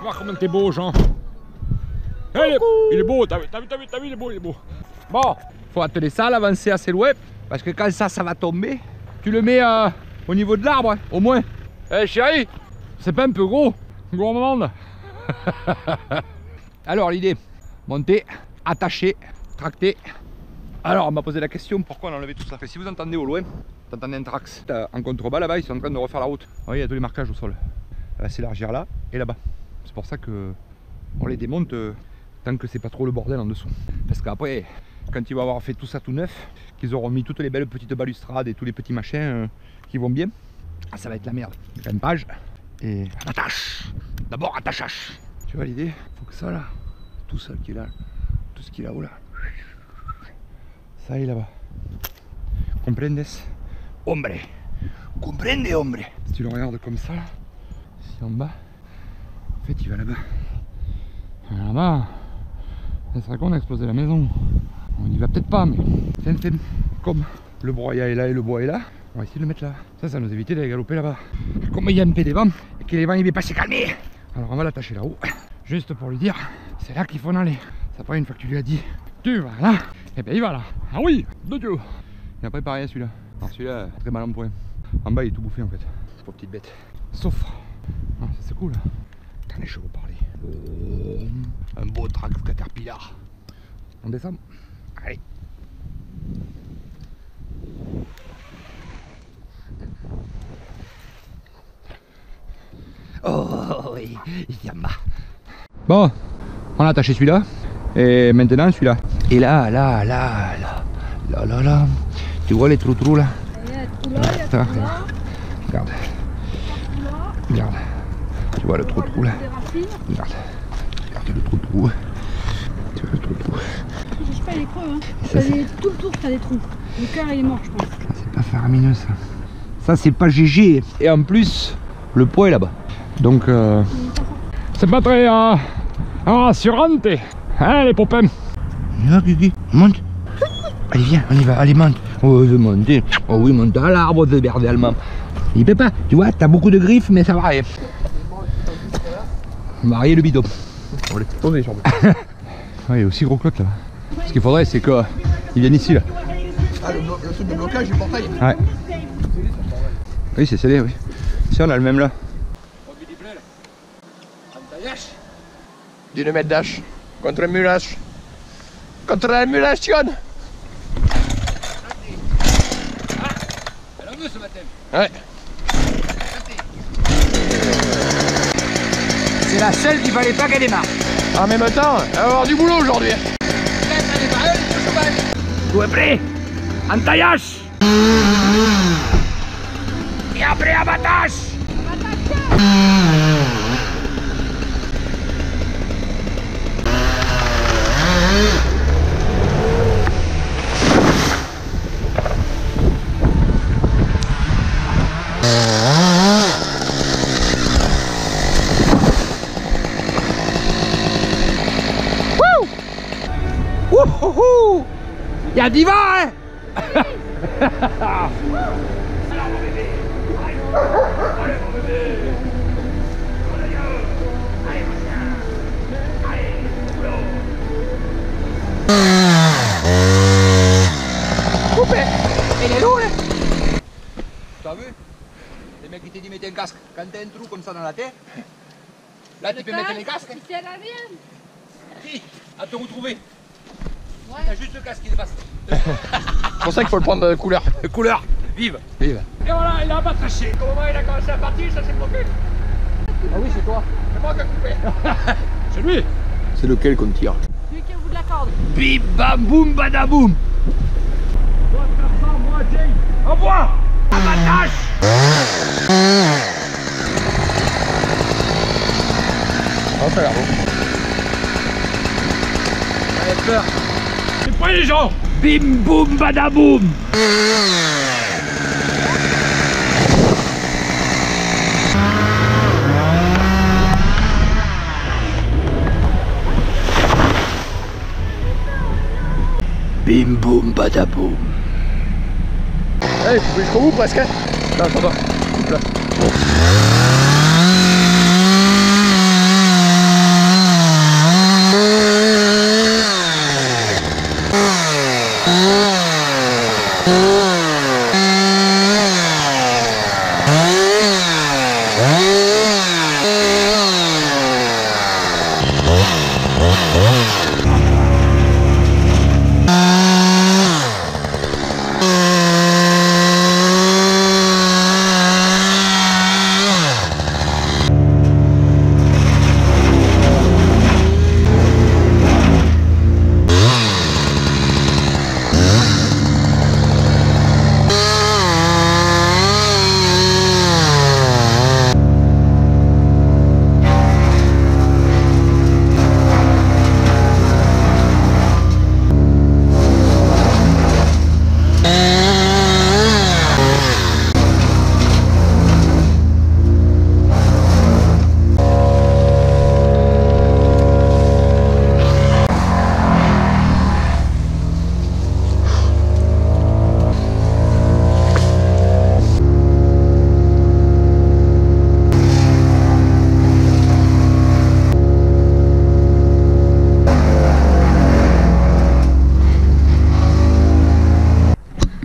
voir comment t'es beau, Jean. Hey, il est beau, t'as vu, il est beau, il est beau. Bon, faut atteler ça, l'avancer assez loin, parce que quand ça va tomber, tu le mets au niveau de l'arbre, hein, au moins. Eh chérie, c'est pas un peu gros, gourmande. Alors l'idée, monter, attacher, tracter. Alors on m'a posé la question pourquoi on a enlevé tout ça. Si vous entendez au loin, vous entendez un trax en contrebas là-bas, ils sont en train de refaire la route. Vous voyez, il y a tous les marquages au sol. Elle va s'élargir là et là-bas. C'est pour ça que on les démonte tant que c'est pas trop le bordel en dessous. Parce qu'après, quand ils vont avoir fait tout ça tout neuf, qu'ils auront mis toutes les belles petites balustrades et tous les petits machins qui vont bien, ça va être la merde. Grimpage et attache. D'abord attachage. Tu vois l'idée? Faut que ça là, tout ça qui est là, tout ce qui est là-haut là, ça est là-bas. Comprendes? Hombre. Comprende, hombre. Si tu le regardes comme ça, ici en bas, en fait il va là-bas. Là-bas, ça serait con d'exploser la maison. On y va peut-être pas, mais c'est comme le broyat est là et le bois est là, on va essayer de le mettre là. Ça nous évite d'aller galoper là-bas. Comme il y a un peu de vent et que les vents ne vont pas se calmer, alors on va l'attacher là-haut, juste pour lui dire, c'est là qu'il faut en aller. Ça paraît une fois que tu lui as dit, tu vas là, et bien il va là. Ah oui, de Dieu. Il a préparé celui-là. Alors celui-là, très mal en point. En bas il est tout bouffé en fait. Pour petite bête. Sauf, ah, ça c'est cool. Quand les chevaux parler. Oh, un beau track Caterpillar. On descend. Allez. Oh oui, il y en a. Bon, on a attaché celui-là. Et maintenant celui-là. Et là, tu vois les trous là? Regarde. Regarde. Tu vois le trou là? Regarde. Regarde le trou. Tu vois le trou. Je sais pas, il est creux, hein. Tout le tour, t'as des trous. Le cœur, il est mort, je pense. C'est pas faramineux ça. Ça, c'est pas GG. Et en plus, le poids est là-bas. Donc, c'est pas très rassurant. Hein, les popins? Viens, Guigui, monte. Allez, viens, on y va, allez, monte. Oh, je monte. Oh oui, monte à l'arbre de berder allemand. Il peut pas, tu vois, t'as beaucoup de griffes, mais ça va rien. On va rayer le bidon. On va les tourner, jambes. Ouais, il y a aussi gros clotte là. Ce qu'il faudrait, c'est qu'ils viennent ici là. Ah, le truc de blocage du portail. Ouais. Oui, c'est scellé, oui. Si, on a le même là. D'une mètre d'âge. Contre l'émulation. Contre l'émulation. Elle en veut ce matin. Ouais. C'est la seule qu'il fallait pas qu'elle démarre. En même temps, elle va avoir du boulot aujourd'hui. Tout est prêt. Entaillage. Et après abattage. Il y a du vent, hein. Coupé. Il est lourd, hein. T'as vu? Les mecs qui t'ont dit mettez un casque. Quand t'as un trou comme ça dans la tête, là tu peux mettre les casques. C'est la mienne. Si, à te retrouver. T'as juste le casque qui dépasse. C'est pour ça qu'il faut le prendre de couleur. Couleur vive. Vive. Et voilà, il a abattaché. Au moment où il a commencé à partir, ça s'est bloqué. Ah oui, c'est toi. C'est moi qui ai coupé. C'est lui. C'est lequel qu'on tire? Celui qui est au bout de la corde. Bim bam boum badaboum. Toi, Tarzan, moi, Jay. Envoie. Abattage. Oh, ça a l'air beau. J'avais peur. C'est pas les gens. Bim boum badaboum. Bim boum badaboum. Allez, tu peux jusqu'au bout presque. Non, attends, coupe là.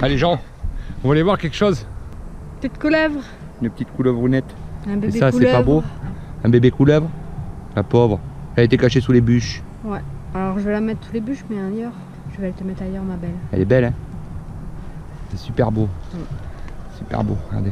Allez, Jean, on va aller voir quelque chose. Peut-être couleuvre. Une petite couleuvrounette. Un Et bébé ça, couleuvre. c'est pas beau? Un bébé couleuvre? La pauvre. Elle a été cachée sous les bûches. Ouais. Alors je vais la mettre sous les bûches, mais ailleurs. Je vais te mettre ailleurs, ma belle. Elle est belle, hein? C'est super beau. Super beau, regardez.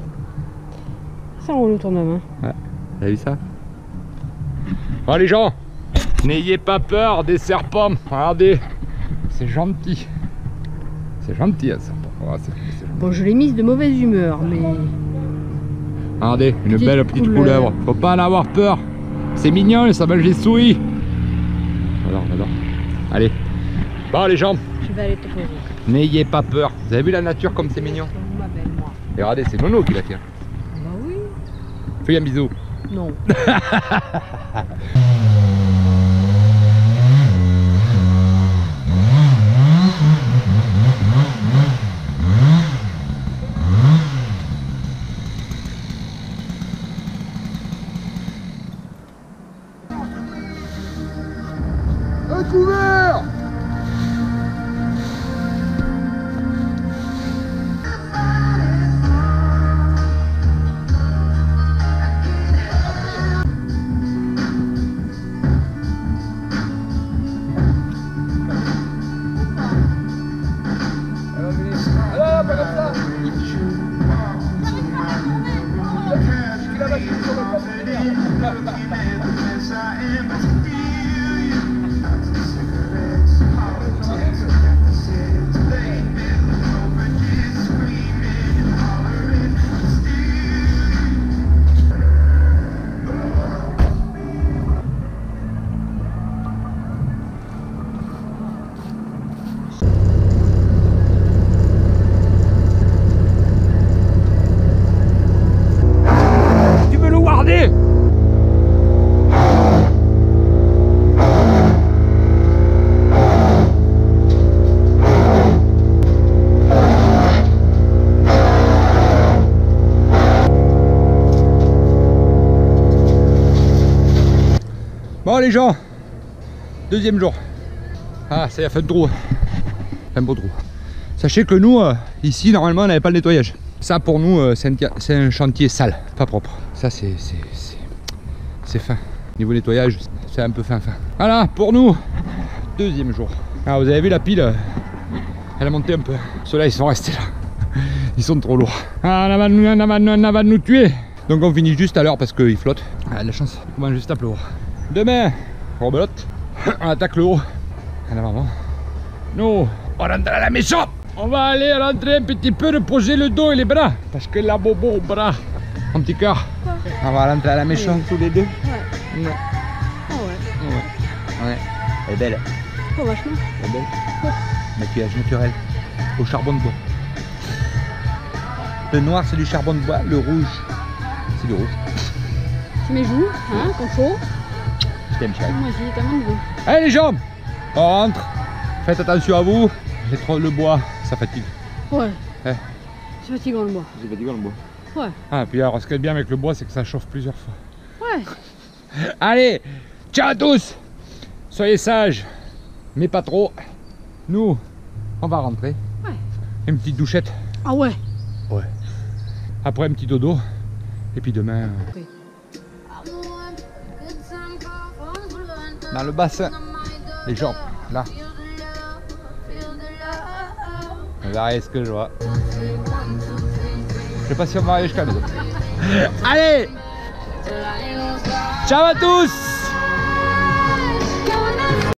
Ça roule autour de ma main. Ouais, vous avez vu ça? Bon, les gens, n'ayez pas peur des serpents. Regardez, c'est gentil. C'est gentil, un serpent. Ouais, c'est gentil. Bon, je l'ai mise de mauvaise humeur, mais. Regardez, une Petite belle petite couleuvre. couleuvre. Faut pas en avoir peur. C'est mignon, ça mange les souris. J'adore. Allez. Bon, les gens, Je vais aller te poser. n'ayez pas peur. Vous avez vu la nature comme c'est mignon? Ma belle, moi. Et regardez, c'est Nono qui la tient. Bah oui. Fais un bisou. Non. Un couvert! Tu veux le warder? Bon les gens, deuxième jour. Ah, c'est la fin de trou. Un beau trou. Sachez que nous, ici, normalement, on n'avait pas le nettoyage. Ça, pour nous, c'est un chantier sale, pas propre. Ça, c'est fin. Niveau nettoyage, c'est un peu fin. Voilà, pour nous, deuxième jour. Ah, vous avez vu la pile, elle a monté un peu. Ceux-là, ils sont restés là. Ils sont trop lourds. Ah, on va nous tuer. Donc on finit juste à l'heure parce qu'il flotte. Ah, de la chance, on mange juste à pleuvoir. Demain, rebelote, on attaque le haut. En avant. Nous, on rentre à la maison. On va aller à l'entrée un petit peu reposer le dos et les bras. Parce que la bobo au bras. Un petit cœur. On va rentrer à la maison tous les deux. Ouais. Ouais. Oh ouais. Ouais. Elle est belle. Oh vachement. Elle est belle. Maquillage naturel. Au charbon de bois. Le noir c'est du charbon de bois. Le rouge c'est du rouge. Tu mes joues, hein, qu'on chaud. Je t'aime chérie. Moi aussi, tellement de vous. Allez les jambes, on rentre. Faites attention à vous. Le bois, ça fatigue. Ouais. Ouais. C'est fatigant le bois. C'est fatigant le bois. Ouais. Ah, puis alors, ce qui est bien avec le bois, c'est que ça chauffe plusieurs fois. Ouais. Allez, ciao à tous. Soyez sages, mais pas trop. Nous, on va rentrer. Ouais. Une petite douchette. Ah ouais. Ouais. Après un petit dodo. Et puis demain, dans le bassin. Les jambes, là. On verra ce que je vois. Je sais pas si on va aller jusqu'à la maison. Allez! Ciao à tous!